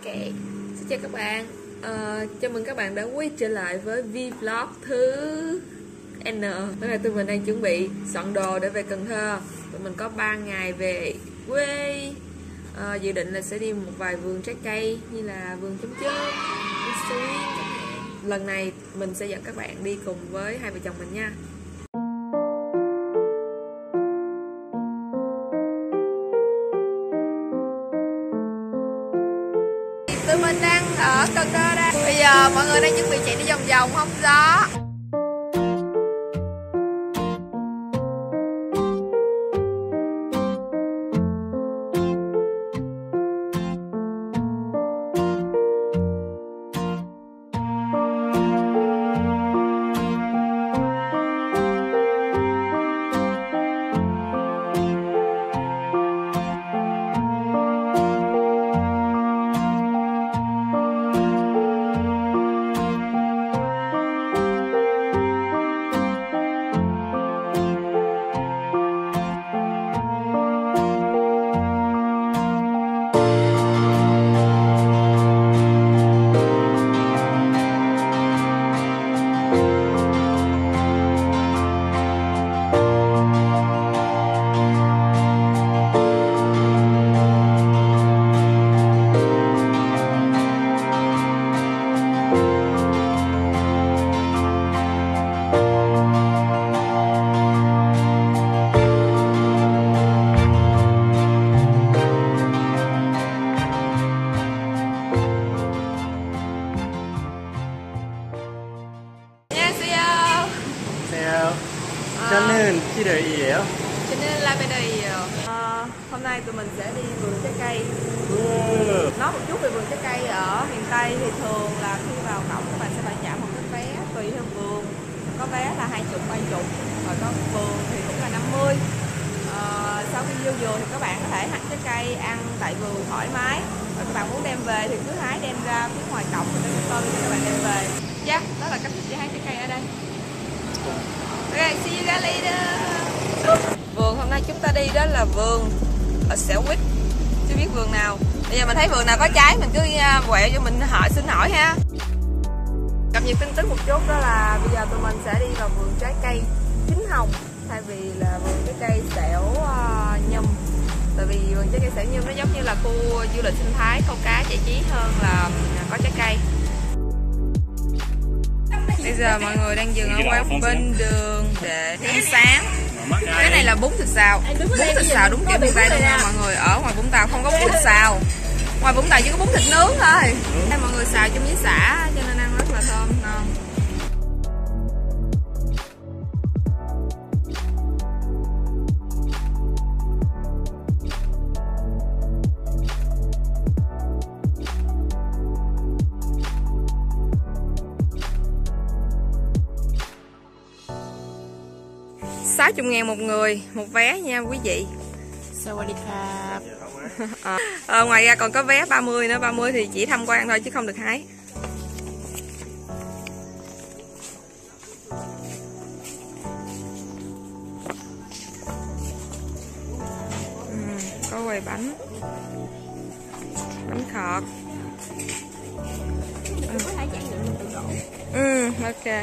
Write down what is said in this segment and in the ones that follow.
Xin chào các bạn. Chào mừng các bạn đã quay trở lại với vlog thứ N. Hôm nay tụi mình đang chuẩn bị soạn đồ để về Cần Thơ. Tụi mình có 3 ngày về quê. Dự định là sẽ đi một vài vườn trái cây như là vườn chấm chớm, vườn xuyên. Lần này mình sẽ dẫn các bạn đi cùng với hai vợ chồng mình nha. Tụi mình đang ở Cần Thơ đây. Bây giờ mọi người đang chuẩn bị chạy đi vòng vòng hóng gió. 저는 필요해요. 저는 라벤더예요. Hôm nay tụi mình sẽ đi vườn trái cây. Nói một chút về vườn trái cây ở miền Tây thì thường là khi vào cổng các bạn sẽ phải trả một cái vé tùy theo vườn. Có vé là 20, 30, và có vườn thì cũng là 50. Sau khi vô vườn thì các bạn có thể hái trái cây ăn tại vườn thoải mái. Và các bạn muốn đem về thì cứ hái đem ra phía ngoài cổng rồi chúng tôi cho các bạn đem về. Dạ, đó là cách thức hái trái cây ở đây. Ok, see you guys later. Vườn hôm nay chúng ta đi đó là vườn ở Xẻo Quýt. Chưa biết vườn nào. Bây giờ mình thấy vườn nào có trái mình cứ quẹo cho mình xin hỏi ha. Cập nhật tin tức một chút đó là bây giờ tụi mình sẽ đi vào vườn trái cây chính hồng thay vì là vườn trái cây xẻo nhum. Tại vì vườn trái cây xẻo nhum nó giống như là khu du lịch sinh thái, câu cá giải trí hơn là có trái cây. Bây giờ mọi người đang dừng ở quán bên đường để ăn sáng. Cái này là bún thịt xào. Bún thịt xào đúng kiểu miền Tây luôn nha mọi người. Ở ngoài Vũng Tàu không có bún thịt xào. Ngoài Vũng Tàu chỉ có bún thịt nướng thôi. Đây mọi người xào chung với sả cho nên ăn rất là thơm ngon. $60.000 một người, một vé nha quý vị. Sawadika. Ngoài ra còn có vé 30 nữa, 30 thì chỉ tham quan thôi chứ không được hái. Có quầy bánh khọt. Có thể trải nghiệm từ gỗ. Ok.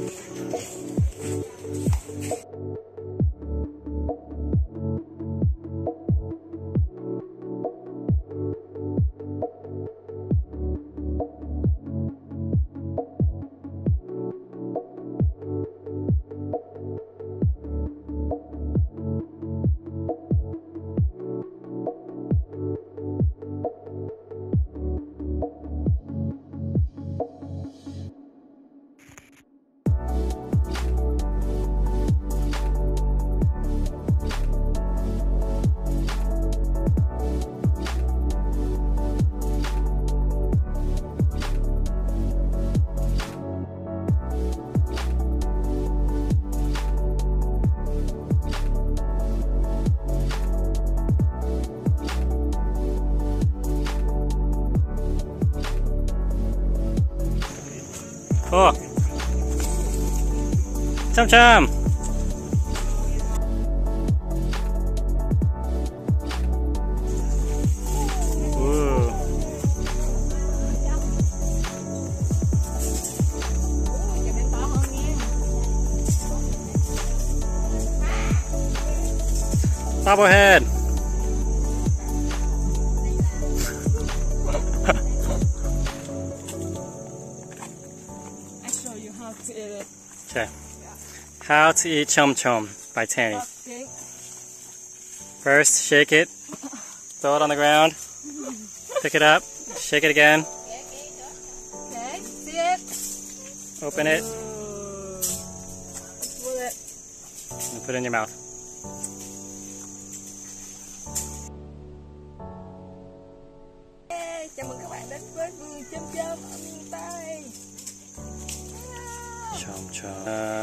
참참. Bobblehead. I show you how to eat it. Okay. How to eat chom chom by Tanny. Okay. First, shake it. Throw it on the ground. Pick it up. Shake it again. Okay, see it. Open it Pull it. and put it in your mouth. Chào mừng các bạn đến với vườn chôm chôm ở miền Tây. Chom chom.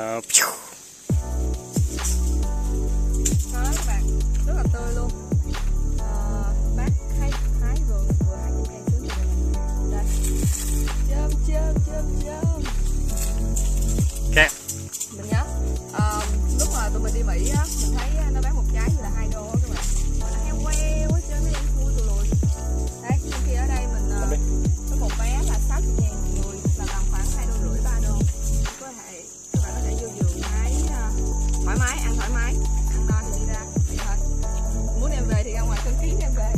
Đó các bạn, rất là tươi luôn. Bác hái vườn vừa hái cây xuống đây. Chôm chôm chôm chôm. Okay. Mình nhớ lúc mà tụi mình đi Mỹ á, mình thấy nó bán một trái như là $2 các bạn. Mà nó heo queo hết trơn, nó đen thui tụi lùi. Đấy, trong khi ở đây mình có một vé là 60.000 người, là tầm khoảng $2.50 $3. Có thể các bạn có thể vô vườn hái thoải mái, ăn thoải mái, ăn no thì đi ra vậy thôi. Muốn đem về thì ra ngoài cân ký đem về.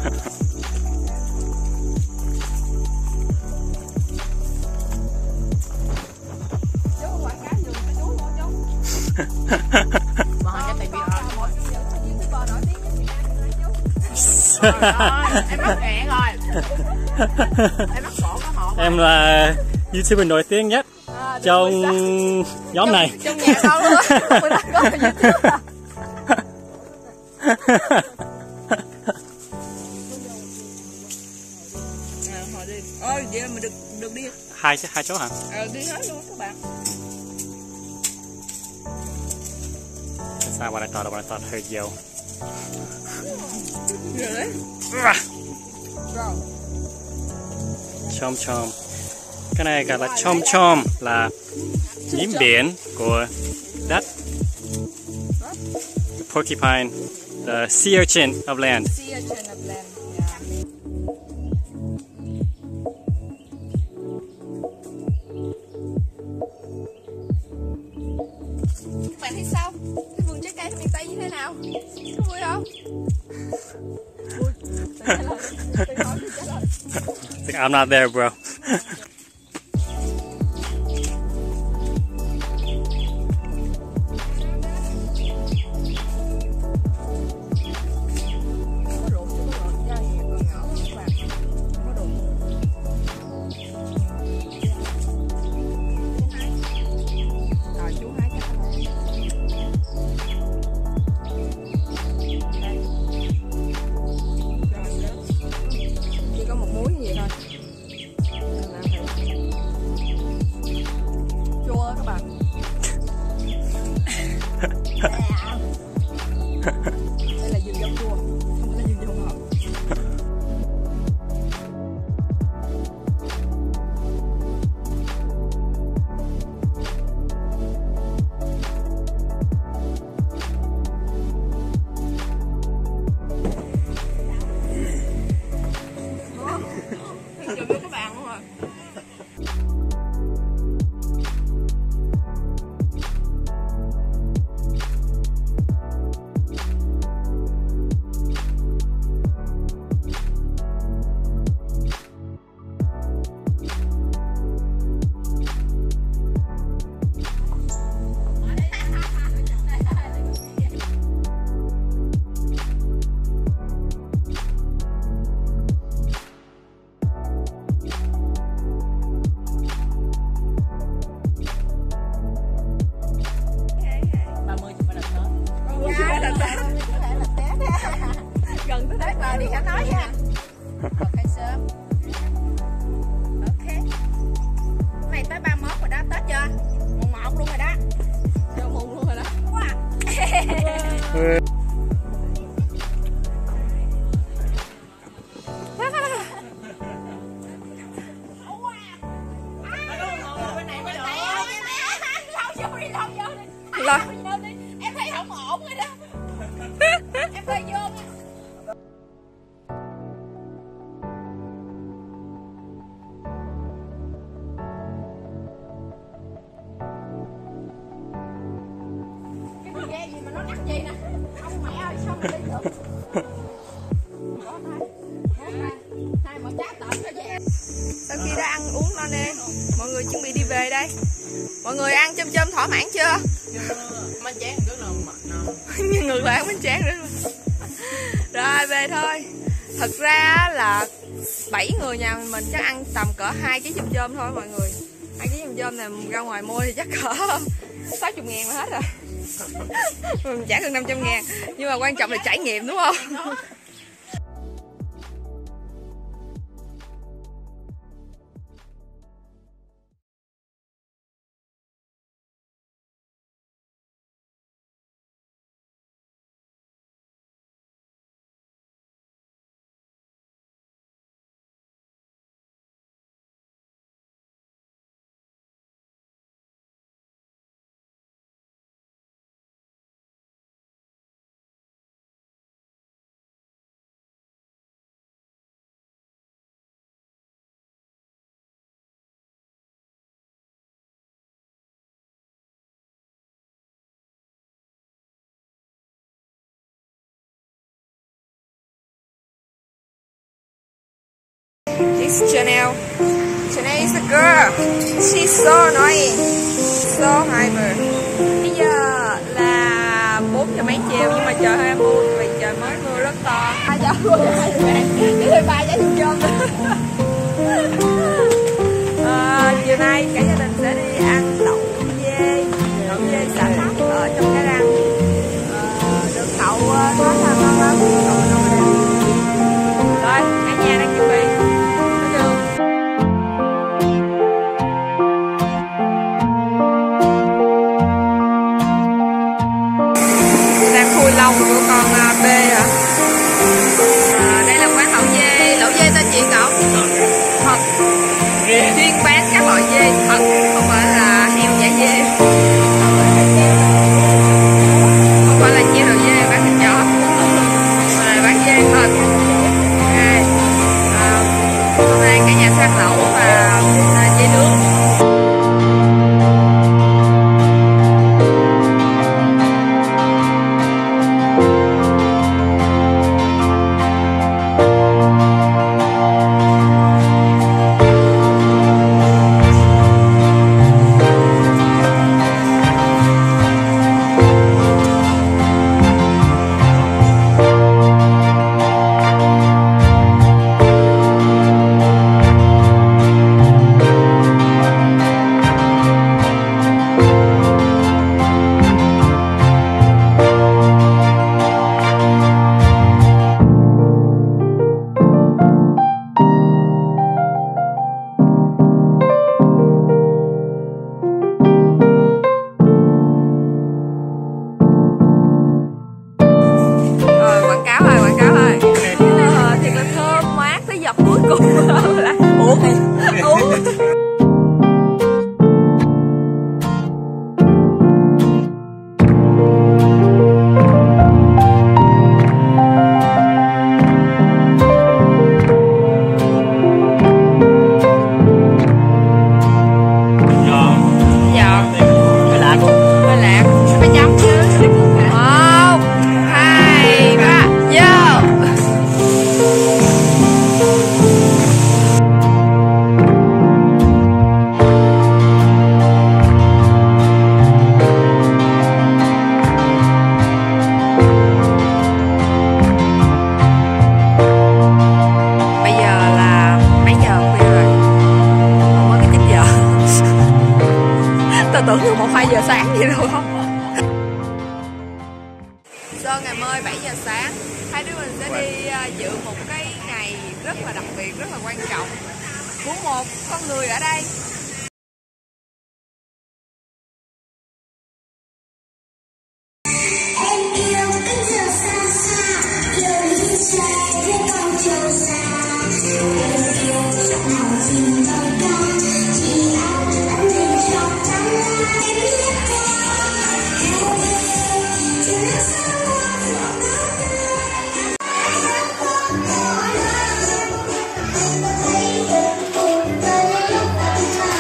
Chú quảng cáo vườn cho chú luôn chú. Mà hồi cái TV on. Một trong những YouTuber nổi tiếng nhất Việt Nam là chú. Em mắc nghẹn rồi. Em mắc cổ có hộp. Em là YouTuber nổi tiếng nhất trong nhóm này. Trong nhà con luôn á. Mình đã có YouTube à. Hồi đi. Ôi vậy mình được đi. Hai chỗ hả? Đi hết luôn các bạn. That's not what I thought of when I thought I heard yell. Rồi đấy. Rồi. Chom chom. Cái này gọi là chom chom, là nhím biển của đất. The porcupine, the sea urchin of land. Sea urchin of land. Yeah. Các bạn thấy sao? Cái vườn trái cây ở miền Tây như thế nào? Có vui không? Vui. I'm not there, bro. Có ruộng chứ có ruộng da gì còn nhỏ lắm các bạn. Không có ruộng. Rồi chú hái cho các bạn. Chỉ có một muối như vậy thôi. Chua các bạn. Đây là vườn dâu chua, không phải là vườn dâu ngọt. Chụp cho các bạn luôn rồi. Gần tới Tết rồi thì khánh nói nha. Ok sớm. Ok. Này tới 31 rồi đó, Tết chưa? Mùng 1 luôn rồi đó. Vô mùng luôn rồi đó. Wow. Là Em thấy không ổn rồi đó. Em thấy vô nha. Cái gì mà nó đắt gì nè. Ông mẹ ơi sao Sau khi đã ăn uống no nê, mọi người chuẩn bị đi về đây. Mọi người ăn chôm chôm thỏa mãn chưa? Bánh tráng rất là mặn. Nhưng ngược lại bánh tráng nữa. Rồi về thôi. Thật ra là 7 người nhà mình chắc ăn tầm cỡ 2 kg chôm chôm thôi mọi người. 2 kg chôm chôm này ra ngoài mua thì chắc cỡ 60.000 là hết rồi. Mình trả gần 500.000. Nhưng mà quan trọng là trải nghiệm đúng không? This Chanel is the girl. She's so annoying, so hyper. Bây giờ là 4 giờ mấy chiều nhưng mà trời hơi mưa vì trời mới mưa rất to. Ai cho cô hai bạn, chứ thôi ba giá chôm chôm. Chiều nay cả gia đình sẽ đi ăn lẩu dê xả thác ở trong cái răng. Được cậu nói là ngon lắm. Rồi, cả nhà đang chuẩn bị. Lông của con B hả? Đây là quán lẩu dê tên gì cậu? Thật. Chuyên bán các loại dê thật, không phải là heo giả dê, không phải là chia đầu dê bán thịt chó, mà là bán dê thật. Okay. Hôm nay cả nhà sang lẩu và dê nướng. Tưởng như 1-2 giờ sáng vậy đâu không? Sơn ngày mới 7 giờ sáng, hai đứa mình sẽ đi dự một cái ngày rất là đặc biệt, rất là quan trọng của một con người ở đây. Em yêu cánh diều xa xa, giờ đi xe với con chiều xa. Em yêu giấc nào chìm đôi ca, chỉ áo anh mình trong tháng la. Em biết con, chỉ nước xa hoa của con.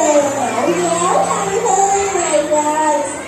mẫu giáo thân thương này rồi.